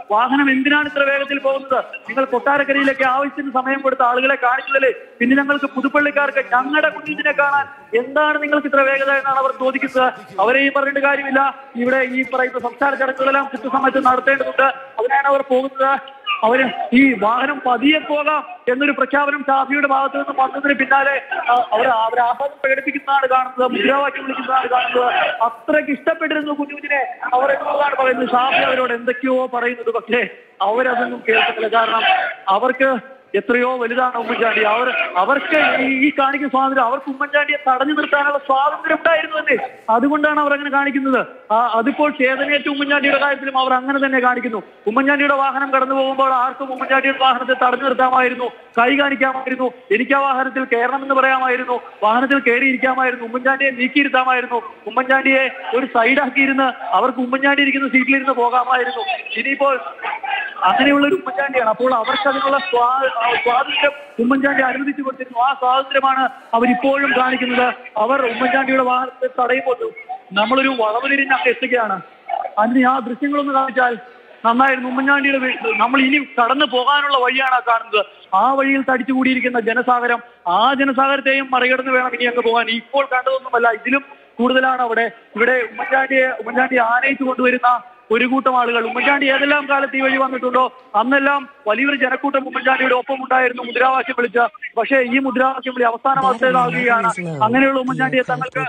വാഹനം എന്തിനാണ് ഇത്ര വേഗത്തിൽ പോകുന്നത്? നിങ്ങൾ കൊട്ടാരക്കരയിലേക്ക് ആവശ്യത്തിന് സമയം കൊടുത്ത ആളുകളെ കാണിച്ചതല്ലേ? പിന്നെ ഞങ്ങൾക്ക് പുതുപ്പള്ളിക്കാർക്ക് ഞങ്ങളുടെ കുഞ്ഞിനെ കാണാൻ എന്താണ് നിങ്ങൾക്ക് ഇത്ര വേഗത എന്നാണ് അവർ ചോദിക്കുന്നത്. അവരെയും പറഞ്ഞിട്ട് കാര്യമില്ല. ഇവിടെ ഈ പറയുന്ന സംസ്കാര ചടങ്ങുകളെല്ലാം കൃത്യസമയത്ത് നടത്തേണ്ടതുണ്ട്. അതിനാണ് അവർ പോകുന്നത്. അവര് ഈ വാഹനം പതിയെ പോകാം എന്നൊരു പ്രഖ്യാപനം ഷാഫിയുടെ ഭാഗത്ത് നിന്ന് വന്നതിന് പിന്നാലെ അവർ ആഹ്ലാദം പ്രകടിപ്പിക്കുന്നതാണ് കാണുന്നത്, മുദ്രാവാക്യം വിളിക്കുന്നതാണ് കാണുന്നത്. അത്രയ്ക്ക് ഇഷ്ടപ്പെട്ടിരുന്നു കുഞ്ഞുകുഞ്ഞിനെ അവർ എന്നതാണ് പറയുന്നത്. ഷാഫി അവരോട് എന്തൊക്കെയോ പറയുന്നത്, പക്ഷേ അവരതൊന്നും കേൾക്കുന്നില്ല. കാരണം അവർക്ക് എത്രയോ വലുതാണ് ഉമ്മൻചാണ്ടി. അവർക്ക് ഈ കാണിക്കുന്ന സ്വാതന്ത്ര്യം, അവർക്ക് ഉമ്മൻചാണ്ടിയെ തടഞ്ഞു നിർത്താനുള്ള സ്വാതന്ത്ര്യം ഉണ്ടായിരുന്നു തന്നെ. അതുകൊണ്ടാണ് അവർ അങ്ങനെ കാണിക്കുന്നത്. അതിപ്പോൾ ചേതനയേറ്റ ഉമ്മൻചാണ്ടിയുടെ കാര്യത്തിലും അവർ അങ്ങനെ തന്നെ കാണിക്കുന്നു. ഉമ്മൻചാണ്ടിയുടെ വാഹനം കടന്നു പോകുമ്പോൾ ആർക്കും ഉമ്മൻചാണ്ടിയുടെ വാഹനത്തെ തടഞ്ഞു നിർത്താമായിരുന്നു, കൈ കാണിക്കാമായിരുന്നു, എനിക്ക് ആ വാഹനത്തിൽ കയറണമെന്ന് പറയാമായിരുന്നു, വാഹനത്തിൽ കയറിയിരിക്കാമായിരുന്നു, ഉമ്മൻചാണ്ടിയെ നീക്കിയിരുത്താമായിരുന്നു, ഉമ്മൻചാണ്ടിയെ ഒരു സൈഡാക്കിയിരുന്ന് അവർക്ക് ഉമ്മൻചാണ്ടി ഇരിക്കുന്ന സീറ്റിലിരുന്ന് പോകാമായിരുന്നു. ഇനിയിപ്പോൾ അങ്ങനെയുള്ള ഒരു ഉമ്മൻചാണ്ടിയാണ്. അപ്പോൾ അവർക്ക് അതിനുള്ള സ്വാതന്ത്ര്യം ഉമ്മൻചാണ്ടി അനുവദിച്ചു കൊടുത്തിരുന്നു. ആ സ്വാതന്ത്ര്യമാണ് അവരിപ്പോഴും കാണിക്കുന്നത്. അവർ ഉമ്മൻചാണ്ടിയുടെ വാഹനത്തെ തടയുമ്പോൾ നമ്മളൊരു വളവ് തിരിഞ്ഞ് അങ്ങ് എത്തുകയാണ്. അതിന് ആ ദൃശ്യങ്ങളൊന്ന് കാണിച്ചാൽ നന്നായിരുന്നു. ഉമ്മൻചാണ്ടിയുടെ നമ്മൾ ഇനി കടന്നു പോകാനുള്ള വഴിയാണ് കാണുന്നത്. ആ വഴിയിൽ തടിച്ചുകൂടിയിരിക്കുന്ന ജനസാഗരം, ആ ജനസാഗരത്തെയും മറികടന്ന് വേണം ഇനി അങ്ങ് പോകാൻ. ഇപ്പോൾ കണ്ടതൊന്നുമല്ല, ഇതിലും കൂടുതലാണ് ഇവിടെ ഉമ്മൻചാണ്ടി ആനയിച്ചു കൊണ്ടുവരുന്ന ഒരു കൂട്ടം ആളുകൾ. ഉമ്മൻചാണ്ടി ഏതെല്ലാം കാലത്ത് ഈ വഴി വന്നിട്ടുണ്ടോ അന്നെല്ലാം വലിയൊരു ജനക്കൂട്ടം ഉമ്മൻചാണ്ടിയുടെ ഒപ്പം ഉണ്ടായിരുന്നു മുദ്രാവാക്യം വിളിച്ച്. പക്ഷേ ഈ മുദ്രാവാക്യം വിളി അവസാന അവസ്ഥയിലാവുകയാണ്. അങ്ങനെയുള്ള ഉമ്മൻചാണ്ടിയെ തങ്ങൾക്ക്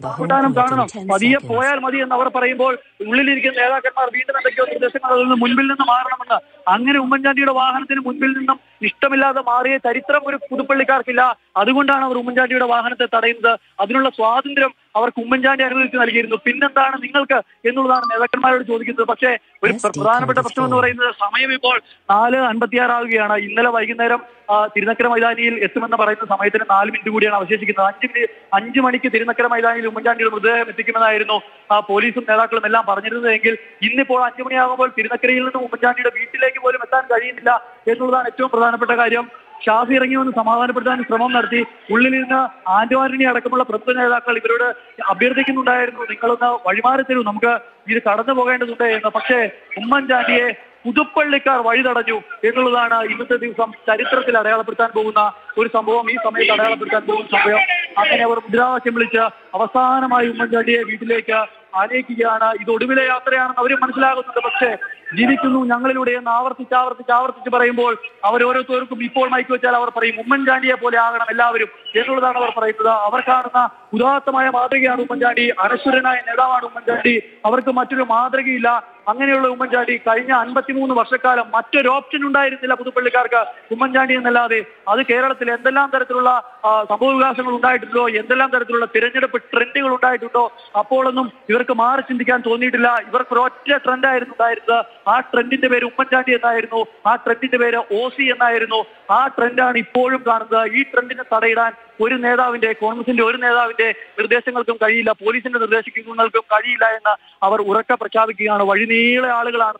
കാണണം, പതിയെ പോയാൽ മതി എന്ന് അവർ പറയുമ്പോൾ ഉള്ളിലിരിക്കുന്ന നേതാക്കന്മാർ വീണ്ടും എന്തൊക്കെയോ നിർദ്ദേശങ്ങൾ അതിൽ നിന്ന് മുൻപിൽ നിന്ന് മാറണമെന്ന്. അങ്ങനെ ഉമ്മൻചാണ്ടിയുടെ വാഹനത്തിന് മുൻപിൽ നിന്നും ഇഷ്ടമില്ലാതെ മാറിയ ചരിത്രം ഒരു പുതുപ്പള്ളിക്കാർക്കില്ല. അതുകൊണ്ടാണ് അവർ ഉമ്മൻചാണ്ടിയുടെ വാഹനത്തെ തടയുന്നത്. അതിനുള്ള സ്വാതന്ത്ര്യം അവർക്ക് ഉമ്മൻചാണ്ടി അനുവദിച്ച് നൽകിയിരുന്നു. പിന്നെന്താണ് നിങ്ങൾക്ക് എന്നുള്ളതാണ് നേതാക്കന്മാരോട് ചോദിക്കുന്നത്. പക്ഷേ ഒരു പ്രധാനപ്പെട്ട പ്രശ്നം എന്ന് പറയുന്നത് സമയം ഇപ്പോൾ 4:56 ആവുകയാണ്. ഇന്നലെ വൈകുന്നേരം തിരുനക്കര മൈതാനിയിൽ എത്തുമെന്ന് പറയുന്ന സമയത്തിന് 4 മിനിറ്റ് കൂടിയാണ് അവശേഷിക്കുന്നത്. 5 മണിക്ക് തിരുനക്കര മൈതാനിയിൽ ഉമ്മൻചാണ്ടിയുടെ മൃതദേഹം എത്തിക്കുമെന്നായിരുന്നു പോലീസും നേതാക്കളും എല്ലാം പറഞ്ഞിരുന്നതെങ്കിൽ ഇന്നിപ്പോൾ 5 മണിയാകുമ്പോൾ തിരുനക്കരയിൽ നിന്നും ഉമ്മൻചാണ്ടിയുടെ വീട്ടിലേക്ക് പോലും എത്താൻ കഴിയുന്നില്ല എന്നുള്ളതാണ് ഏറ്റവും പ്രധാനപ്പെട്ട കാര്യം. ഷാഫി ഇറങ്ങി വന്ന് സമാധാനപ്പെടുത്താൻ ശ്രമം നടത്തി. ഉള്ളിൽ നിന്ന് ആന്റവാനി അടക്കമുള്ള പ്രമുഖ നേതാക്കൾ ഇവരോട് അഭ്യർത്ഥിക്കുന്നുണ്ടായിരുന്നു, നിങ്ങളൊന്ന് വഴിമാറി തരൂ, നമുക്ക് ഇത് കടന്നു പോകേണ്ടതുണ്ട് എന്ന്. പക്ഷേ ഉമ്മൻചാണ്ടിയെ പുതുപ്പള്ളിക്കാർ വഴി തടഞ്ഞു എന്നുള്ളതാണ് ഇന്നത്തെ ദിവസം ചരിത്രത്തിൽ അടയാളപ്പെടുത്താൻ പോകുന്ന ഒരു സംഭവം. ഈ സമയത്ത് അടയാളപ്പെടുത്താൻ പോകുന്ന സംഭവം. അങ്ങനെ അവർ മുദ്രാവാക്യം വിളിച്ച് അവസാനമായി ഉമ്മൻചാണ്ടിയെ വീട്ടിലേക്ക് ആനയിക്കുകയാണ്. ഇത് ഒടുവിലെ യാത്രയാണെന്ന് അവരും മനസ്സിലാകുന്നുണ്ട്. പക്ഷേ ജീവിക്കുന്നു ഞങ്ങളിലൂടെ എന്ന് ആവർത്തിച്ച് പറയുമ്പോൾ അവരോരോരുത്തർക്കും ഇപ്പോൾ മൈക്ക് വെച്ചാൽ അവർ പറയും ഉമ്മൻചാണ്ടിയെ പോലെ ആകണം എല്ലാവരും എന്നുള്ളതാണ് അവർ പറയുന്നത്. അവർ കാണുന്ന ഉദാത്തമായ മാതൃകയാണ് ഉമ്മൻചാണ്ടി, അനശ്വരനായ നേതാവാണ് ഉമ്മൻചാണ്ടി. അവർക്ക് മറ്റൊരു മാതൃകയില്ല. അങ്ങനെയുള്ള ഉമ്മൻചാണ്ടി കഴിഞ്ഞ 53 വർഷക്കാലം മറ്റൊരു ഓപ്ഷൻ ഉണ്ടായിരുന്നില്ല പുതുപ്പള്ളിക്കാർക്ക് ഉമ്മൻചാണ്ടി എന്നല്ലാതെ. അത് കേരളത്തിൽ എന്തെല്ലാം തരത്തിലുള്ള സംഭവ വികാസങ്ങൾ ഉണ്ടായിട്ടുണ്ടോ, എന്തെല്ലാം തരത്തിലുള്ള തിരഞ്ഞെടുപ്പ് ട്രെൻഡുകൾ ഉണ്ടായിട്ടുണ്ടോ, അപ്പോഴൊന്നും ഇവർക്ക് മാറി ചിന്തിക്കാൻ തോന്നിയിട്ടില്ല. ഇവർക്ക് ഒരൊറ്റ ട്രെൻഡായിരുന്നു ഉണ്ടായിരുന്നത്. ആ ട്രെൻഡിന്റെ പേര് ഉമ്മൻചാണ്ടി എന്നായിരുന്നു. ആ ട്രെൻഡിന്റെ പേര് OC എന്നായിരുന്നു. ആ ട്രെൻഡാണ് ഇപ്പോഴും കാണുന്നത്. ഈ ട്രെൻഡിനെ തടയിടാൻ കോൺഗ്രസിന്റെ ഒരു നേതാവിന്റെ നിർദ്ദേശങ്ങൾക്കും കഴിയില്ല, പോലീസിന്റെ നിർദ്ദേശങ്ങൾക്കും കഴിയില്ല എന്ന് അവർ ഉറക്കെ പ്രഖ്യാപിക്കുകയാണ്. വഴിനീളെ ആളുകളാണ്.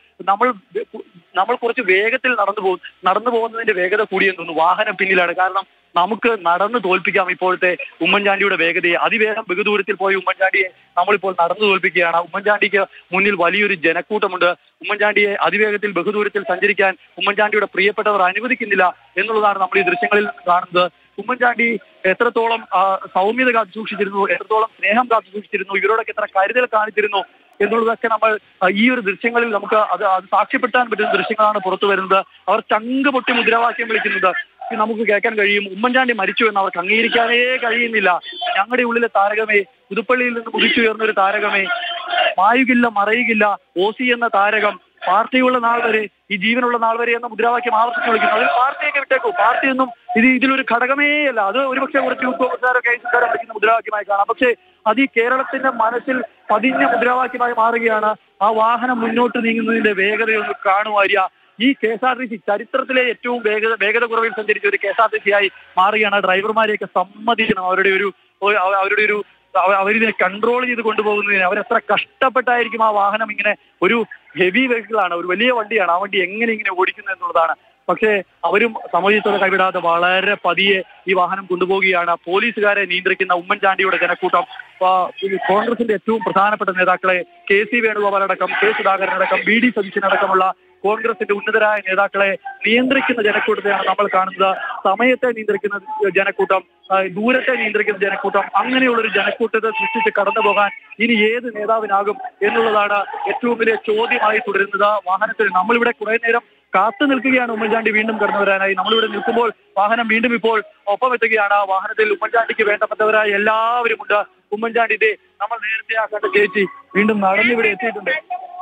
നമ്മൾ കുറച്ച് വേഗത്തിൽ നടന്നു പോകുന്നതിന്റെ വേഗത കൂടിയെന്ന് തോന്നുന്നു. വാഹനം പിന്നിലാണ്. കാരണം നമുക്ക് നടന്നു തോൽപ്പിക്കാം ഇപ്പോഴത്തെ ഉമ്മൻചാണ്ടിയുടെ വേഗതയെ. അതിവേഗം ബഹുദൂരത്തിൽ പോയി ഉമ്മൻചാണ്ടിയെ നമ്മളിപ്പോൾ നടന്നു തോൽപ്പിക്കുകയാണ്. ഉമ്മൻചാണ്ടിക്ക് മുന്നിൽ വലിയൊരു ജനക്കൂട്ടമുണ്ട്. ഉമ്മൻചാണ്ടിയെ അതിവേഗത്തിൽ ബഹുദൂരത്തിൽ സഞ്ചരിക്കാൻ ഉമ്മൻചാണ്ടിയുടെ പ്രിയപ്പെട്ടവർ അനുവദിക്കുന്നില്ല എന്നുള്ളതാണ് നമ്മൾ ഈ ദൃശ്യങ്ങളിൽ നിന്ന് കാണുന്നത്. ഉമ്മൻചാണ്ടി എത്രത്തോളം സൗമ്യത കാത്തു സൂക്ഷിച്ചിരുന്നു, എത്രത്തോളം സ്നേഹം കാത്തു സൂക്ഷിച്ചിരുന്നു, ഇവരോടൊക്കെ എത്ര കരുതൽ കാണിച്ചിരുന്നു എന്നുള്ളതൊക്കെ നമ്മൾ ഈ ഒരു ദൃശ്യങ്ങളിൽ നമുക്ക് അത് സാക്ഷ്യപ്പെടുത്താൻ പറ്റുന്ന ദൃശ്യങ്ങളാണ് പുറത്തു വരുന്നത്. അവർ ചങ്ക് പൊട്ടി മുദ്രാവാക്യം വിളിക്കുന്നത് നമുക്ക് കേൾക്കാൻ കഴിയും. ഉമ്മൻചാണ്ടി മരിച്ചു എന്ന് അവർക്ക് അംഗീകരിക്കാനേ കഴിയുന്നില്ല. ഞങ്ങളുടെ ഉള്ളിലെ താരകമേ, പുതുപ്പള്ളിയിൽ നിന്ന് കുതിച്ചുയർന്നൊരു താരകമേ, മായുകില്ല മറയുകില്ല OC എന്ന താരകം, പാർട്ടിയുള്ള നാൾ വരെ, ഈ ജീവനുള്ള നാൾ വരെ എന്ന മുദ്രാവാക്യം ആവർത്തിച്ച് വിളിക്കുന്നു. അതിൽ പാർട്ടിയൊക്കെ വിട്ടേക്കൂ, പാർട്ടിയൊന്നും ഇതിലൊരു ഘടകമേ അല്ല. അത് ഒരുപക്ഷെ കുറച്ച് ഉദ്യോഗസ്ഥരോ കേസുകാരോ വിളിക്കുന്ന മുദ്രാവാക്യമായി കാണാം. പക്ഷേ അത് ഈ കേരളത്തിന്റെ മനസ്സിൽ പതിഞ്ഞ മുദ്രാവാക്യമായി മാറുകയാണ്. ആ വാഹനം മുന്നോട്ട് നീങ്ങുന്നതിന്റെ വേഗതയൊന്ന് കാണുവാരിയ. ഈ KSRTC ചരിത്രത്തിലെ ഏറ്റവും വേഗത കുറവിൽ സഞ്ചരിച്ച ഒരു KSRTC ആയി മാറുകയാണ്. ഡ്രൈവർമാരെയൊക്കെ സമ്മതിക്കണം. അവരിതിനെ കൺട്രോൾ ചെയ്ത് കൊണ്ടുപോകുന്നതിന് അവരെത്ര കഷ്ടപ്പെട്ടായിരിക്കും ആ വാഹനം. ഇങ്ങനെ ഒരു ഹെവി വെഹിക്കിളാണ്, ഒരു വലിയ വണ്ടിയാണ്. ആ വണ്ടി എങ്ങനെ ഓടിക്കുന്നത് എന്നുള്ളതാണ്. പക്ഷേ അവരും സമയത്തോടെ കൈവിടാതെ വളരെ പതിയെ ഈ വാഹനം കൊണ്ടുപോവുകയാണ്. പോലീസുകാരെ നിയന്ത്രിക്കുന്ന ഉമ്മൻചാണ്ടിയുടെ ജനക്കൂട്ടം കോൺഗ്രസിന്റെ ഏറ്റവും പ്രധാനപ്പെട്ട നേതാക്കളെ KC വേണുഗോപാൽ അടക്കം, K സുധാകരൻ അടക്കം, BD സതീശൻ അടക്കമുള്ള കോൺഗ്രസിന്റെ ഉന്നതരായ നേതാക്കളെ നിയന്ത്രിക്കുന്ന ജനക്കൂട്ടത്തെയാണ് നമ്മൾ കാണുന്നത്. സമയത്തെ നിയന്ത്രിക്കുന്ന ജനക്കൂട്ടം, ദൂരത്തെ നിയന്ത്രിക്കുന്ന ജനക്കൂട്ടം, അങ്ങനെയുള്ളൊരു ജനക്കൂട്ടത്തെ സൃഷ്ടിച്ച് കടന്നു പോകാൻ ഇനി ഏത് നേതാവിനാകും എന്നുള്ളതാണ് ഏറ്റവും വലിയ ചോദ്യമായി തുടരുന്നത്. വാഹനത്തിൽ നമ്മളിവിടെ കുറെ നേരം കാത്തു നിൽക്കുകയാണ് ഉമ്മൻചാണ്ടി വീണ്ടും കടന്നു വരാനായി. നമ്മളിവിടെ നിൽക്കുമ്പോൾ വാഹനം വീണ്ടും ഇപ്പോൾ ഒപ്പമെത്തുകയാണ്. വാഹനത്തിൽ ഉമ്മൻചാണ്ടിക്ക് വേണ്ടപ്പെട്ടവരായ എല്ലാവരും ഉണ്ട്. ഉമ്മൻചാണ്ടി നമ്മൾ നേരത്തെ ആ കണ്ട ചേച്ചി വീണ്ടും നടന്നിവിടെ എത്തിയിട്ടുണ്ട്.